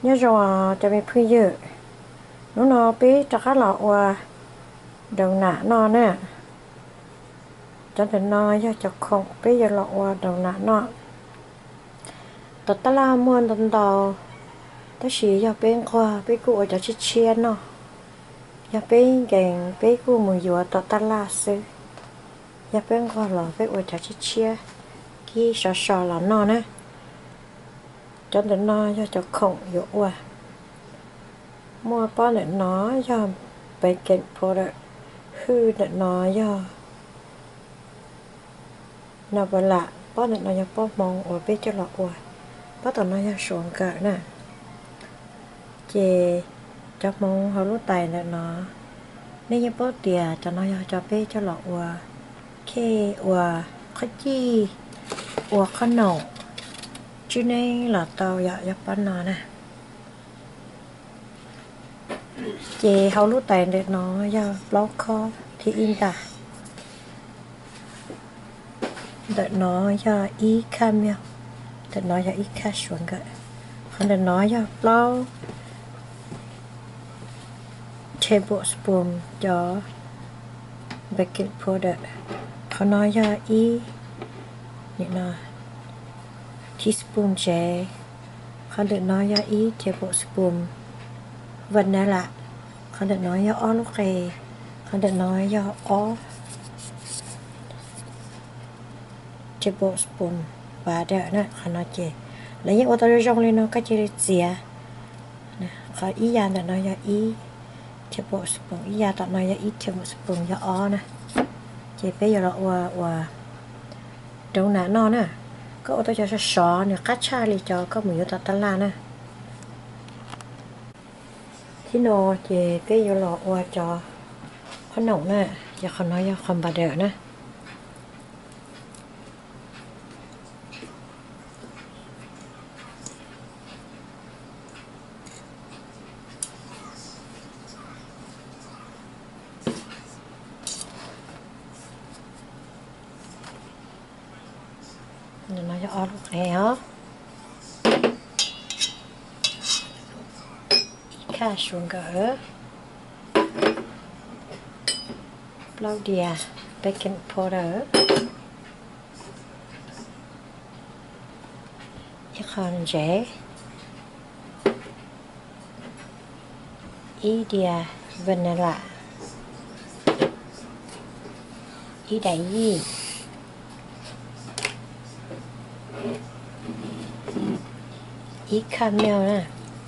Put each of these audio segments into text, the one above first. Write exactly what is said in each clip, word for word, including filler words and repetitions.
nhớ rồi cho mình phi dự nó nó biết cho các lọ qua đầu nạ nó nè cho nên nó cho cho không biết giờ lọ qua đầu nạ nó tớ ta la muôn tầm đầu tớ chỉ cho bên qua bên cụ cho chiếc chia nó cho bên gành bên cụ mùi dừa tớ ta la sư cho bên qua lọ bên cụ cho chiếc chia khi sò sò là nó nè cho nên nó cho cho không dụ qua mua bao để nó cho bên cạnh product hư để nó cho nó vừa lạ bao để nó cho bao mong ở bên cho lọ qua bắt đầu nó cho xuống cả nè chị cho mong họ lúc tài để nó nếu như bao tiền cho nó cho bên cho lọ qua khi qua khó chi qua khó nổ chứ nên là tao dạ dạ bán nó nè chị hầu lúc tài để nó cho blog call thì in ta để nó cho ý camera để nó cho ý cash xuống cái còn để nó cho blog tablespoon cho baking powder còn nó cho ý những nó teaspoon chè còn để nó cho ý tablespoon vanilla còn để nó cho all okay còn để nó cho all tablespoon và đợi nó còn nó chè lấy những ô tô trong lên nó cái chè dìa còn ý ra để nó cho ý tablespoon ý ra tạo nó cho ý tablespoon cho all nè chè bây giờ là và và đâu nè nó nè có ô tô cho sò nè cắt cha đi cho có mùi tạt tạt la nè thì nó chè bây giờ là và cho khăn nồng nè giờ không nói cho không bà đợi nè nó cho all này hả cá xuống gỡ lâu đìa baking powder chiếc con rễ ý đìa vanilla ý đại gì ý caramel nè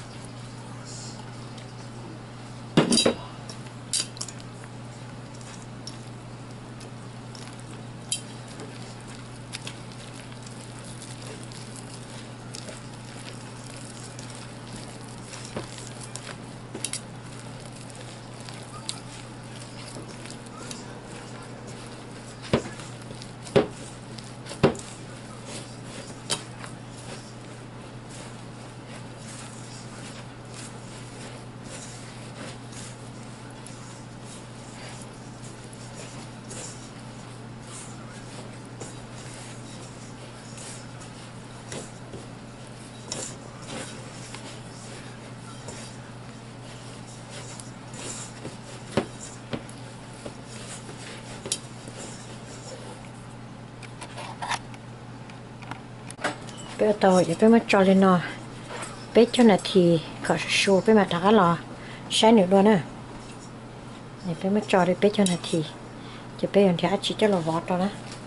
bây giờ giờ bây giờ cho lên nó bây cho này thì có số bây giờ thằng lò sai nữa luôn à này bây giờ cho đi bây cho này thì giờ bây giờ thì chỉ cho lò vót đó nè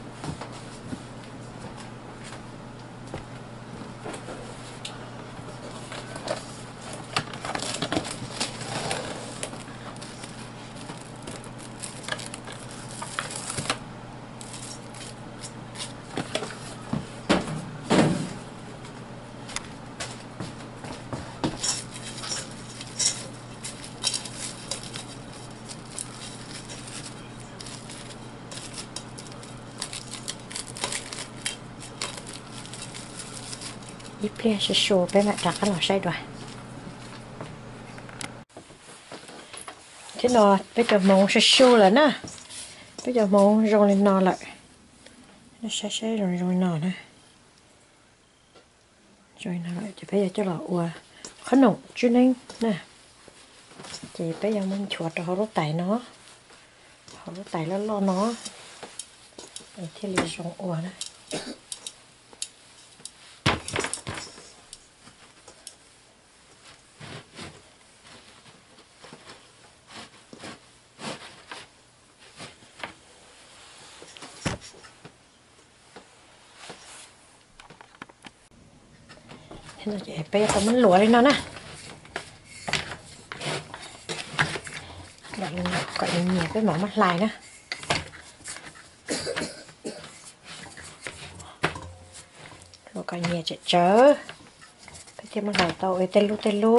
ít ple sẽ show bên mặt đặt cái lò xay rồi thế nó bây giờ mông sẽ show là nè bây giờ mông rong lên nó lại nó sẽ sẽ rồi rồi nó nè rồi nó lại thì bây giờ cho lò ua khá nồng chứ nên nè chị bây giờ mình chuột cho họ lúc tải nó họ lúc tải nó lo nó để thì liền rong ủa này thế là chị bây giờ mình lúa lên nó nè gọi gọi nhiều cái mỏ mắt lại nữa rồi coi nhiều chợ chớ cái thêm một lại tàu ấy tên lu tên lu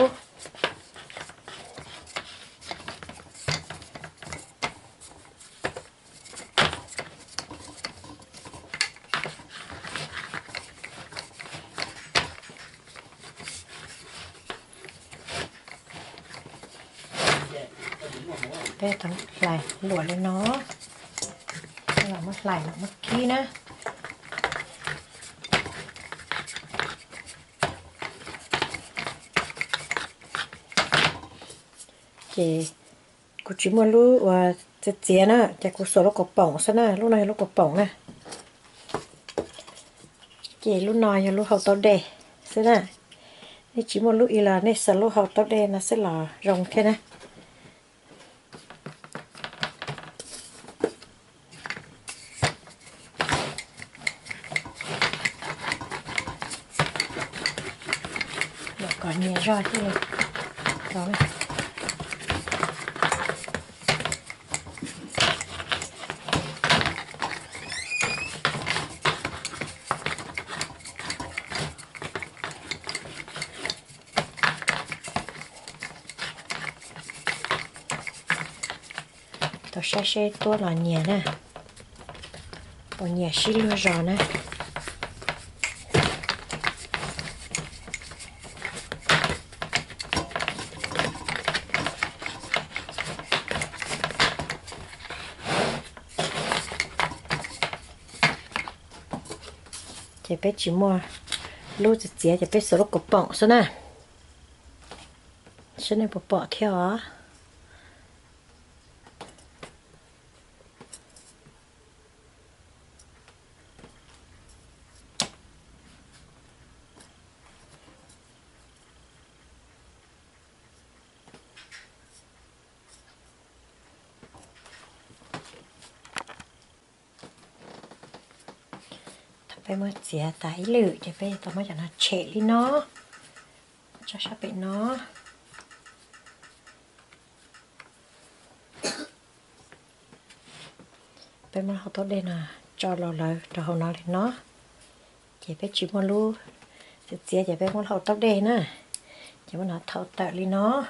bây giờ thằng lại lúa lên nó là mắt lại là mắt kia nữa chị cô chỉ mua lúa và chết chết nữa chị cô số nó có bỏng sao nè lúc này nó có bỏng nè chị lúc nói lúc học tao đề thế nè nên chỉ một lúc ý là nên sợ lúc học tao đề nó sẽ là rồng thế này còn nhiều rồi thế này đó này tôi sẽ sẽ tua là nhẹ nè còn nhẹ xí luôn rồi nè chị bé chỉ mua lúa chỉ chỉ chị bé số lúc có bỏng số nè số này bỏ bỏ theo á phải mới xẻ tái lử thì phải tao mới cho nó trẻ đi nó cho sắp bị nó phải mới học tốt đây nè cho lò lờ cho hậu nó lên nó chỉ phải chỉ mua lu xẻ xẻ chỉ phải muốn học tốt đây nè chỉ muốn nó thâu tợ đi nó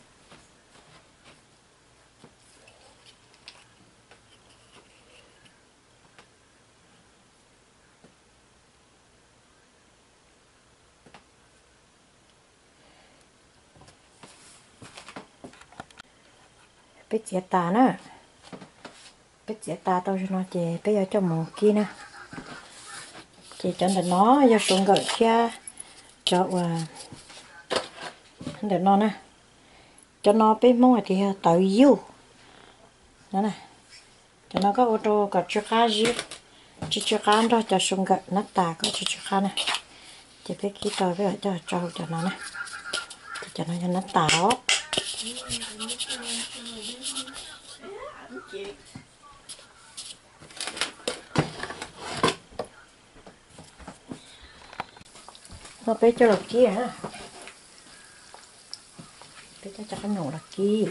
biết chia tà nữa biết chia tà tao cho nó chè bây giờ cho mù kia nè chị cho nó giờ xuống gợi kia cho và để nó nè cho nó biết mong thì tao yêu đó nè cho nó có ô tô có chiếc khá gì chiếc khá đó cho xuống gợi nó tà có chiếc khá nè chị biết kia tao với cho cho cho nó nè cho nó cho nó táo nó bé cho lọc kia hả bé cho cho cái nổ lọc kia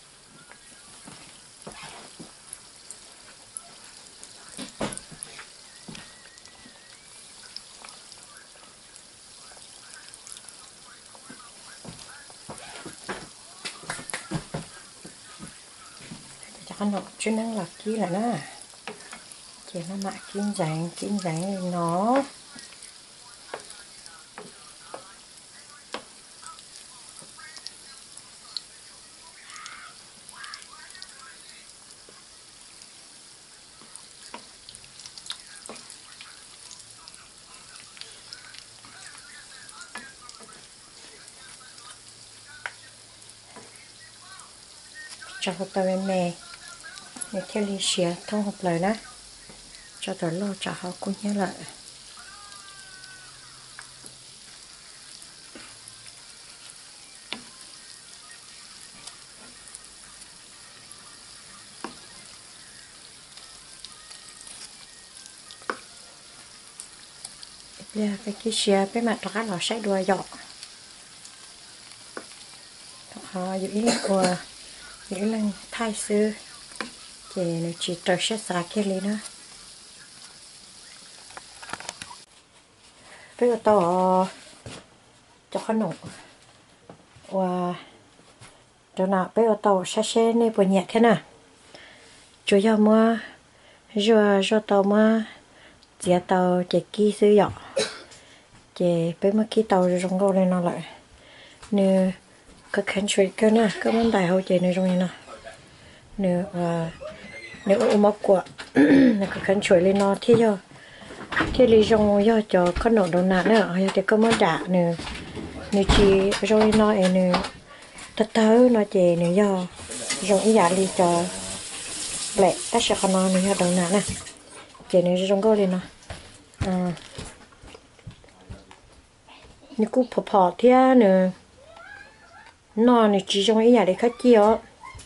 cho cái nổ chứ năng lọc kia là nó chỉ nó mạ kim ránh kim ránh nó cho hộp tàu bên mẹ để theo lý xía thông hộp lời đó cho tớ lo cho họ cũng như lại giờ cái kia xía cái mặt đó nó sẽ đua dọ họ giữ ý của giữ lần thay sư thì nó chỉ trở sẽ xả kia lên nữa bây giờ tao cho khăn nụ và cho nào bây giờ tao sẽ sẽ nên bồi nhẹ thế nào chủ yếu mà giờ giờ tao mà chỉ tao chỉ kỹ sử dụng chỉ bây mà kỹ tao trong câu này nó lại nếu cái khăn chuối cái nè cái vấn đề hậu chế này trong này nè nếu à nếu ôm ốc quả cái khăn chuối lên nó thì giờ thì lý do do cho con nổ đầu nặng nữa hay thì có món đạ nữa nếu chỉ rồi nó ấy nữa thật thớ nó chỉ nếu do dùng ý giả đi cho lẹ ta sẽ còn nó nếu đầu nặng nè chỉ nếu trong câu lên nó à nếu cũng phò phò thì nữa nó nếu chỉ trong ý giả để khách chi ó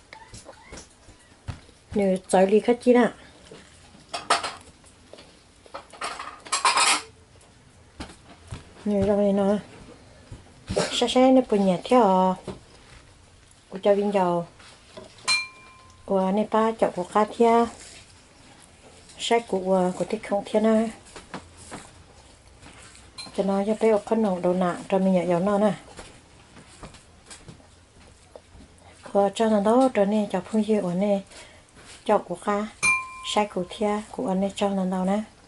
nếu trái đi khách chi nè nếu trong này nó sẽ sẽ nó bùn nhạt theo của cho viên dầu của này ba chậu của cá thia sách của của tích không thiên á cho nó cho bé con nồng đầu nặng cho mình nhẹ dầu nó nè của cho nó đó cho nên chậu phun dưa của này chậu của cá sách của thia của này cho nó đâu nè